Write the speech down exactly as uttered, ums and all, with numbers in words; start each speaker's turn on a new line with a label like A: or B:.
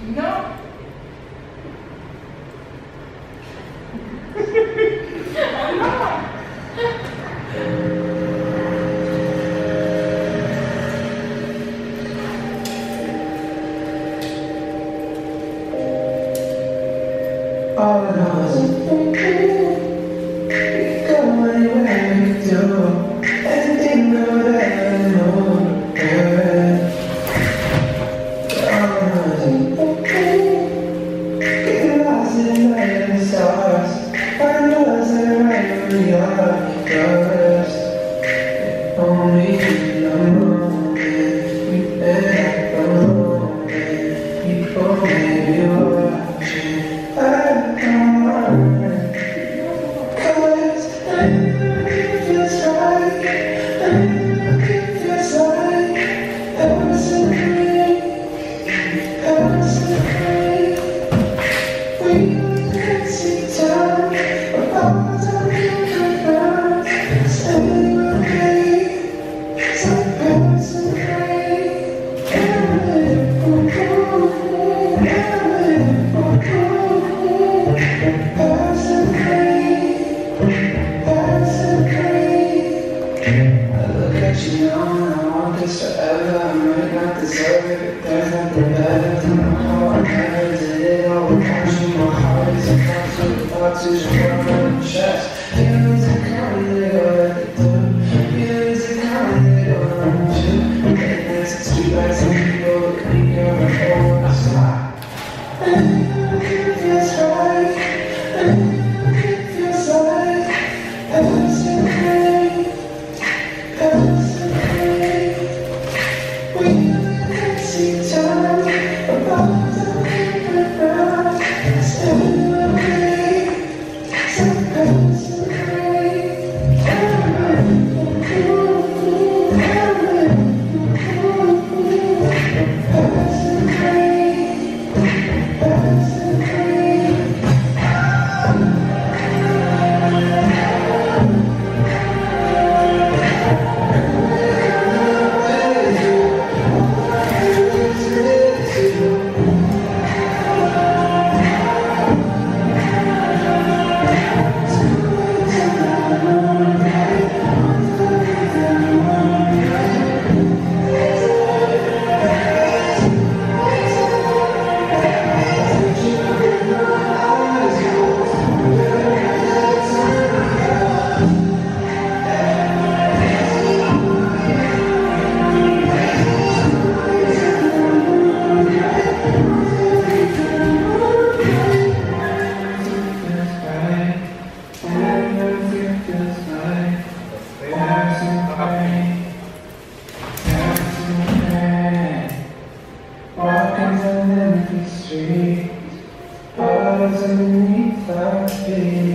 A: No.
B: All I know is you go anywhere you do. Anything that I know, yeah. All I know is you get lost in the light of the stars. Find us and right where we are, because only in the moment we met the moment people may be watching. I don't know, cause I know it feels right. I know it feels like ever so great, ever so great. We can sit down, but all the time you come around, stay okay, so ever so great. Ever, ooh, ooh, ever, ooh, ooh. Person great, person great. I look at you now and I want this forever. I might not deserve it, but there's nothing better than my heart. I never did it all without you. My heart is a concert without you. Just run on the chest. Feelings are coming, they go like they do. Feelings are coming, they go like they do. Late nights and street lights and people look at me over and over. I smile. I know it feels right. It feels like ever so great, ever so great. We can see time about the paper round. Stay okay, so ever so great. Ever, ooh, ever, ooh, ever so great, ever so great. Walking down the street, I was underneath the feet.